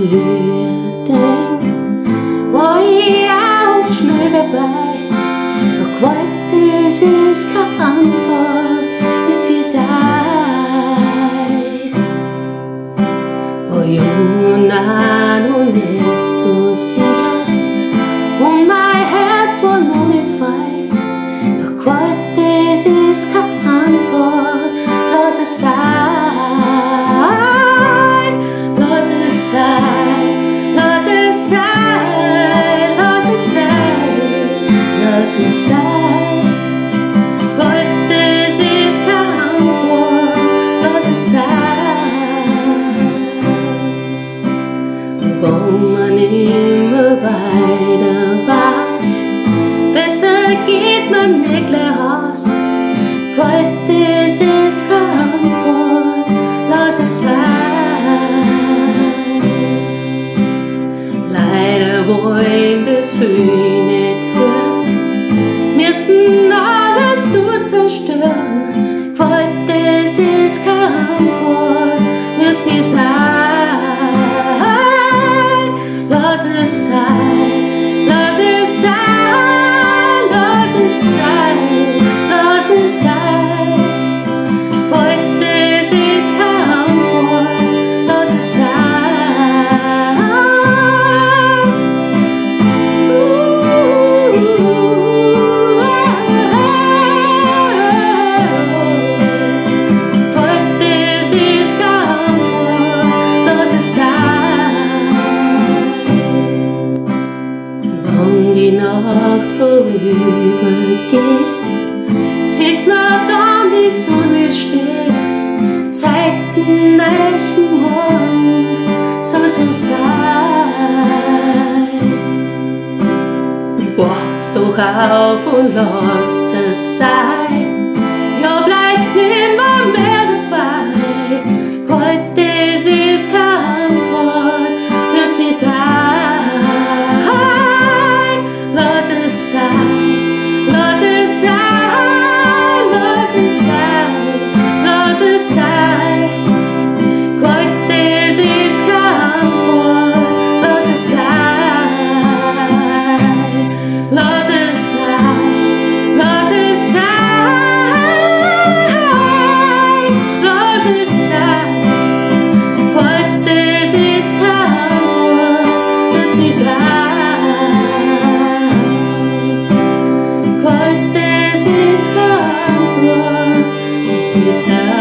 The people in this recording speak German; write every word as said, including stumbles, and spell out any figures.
früher denk, war ich auch schnell dabei. Doch heute ist es keine Antwort, es ist ei. War jung und auch noch nicht so sicher und mein Herz war noch nicht frei. Doch heute ist es keine Antwort, lass es sein. Lass es sein, lass es sein, lass es sein, lass es sein. Heute ist es keine Antwort, lass es sein. Wo man immer weiter weiß, besser geht man nicht gleich raus. Heute ist es keine Antwort, lass es sein. Leider wollen das viele nicht hören, müssen alles nur zerstören. Heute ist es keine Antwort, wird sie sein. Lass es sein, lass es sein, lass es sein, lass es sein. Heute ist es keine Antwort, lass es sein. Die Nacht vorübergeht, sieht man dann die Sonne steht. Zeiten weichen morgen, so soll sein. Wacht's doch auf und lasst es sein, ja bleibt's nimmer mehr dabei. Heute ist es keine Antwort, wird sie sein. Lass es sein, lass es sein, lass es sein, lass es sein. Heute ist es keine Antwort, lass es sein. Lass es sein, lass es sein, lass es sein. Heute ist es keine Antwort, wird sie sein. What this is come for, it is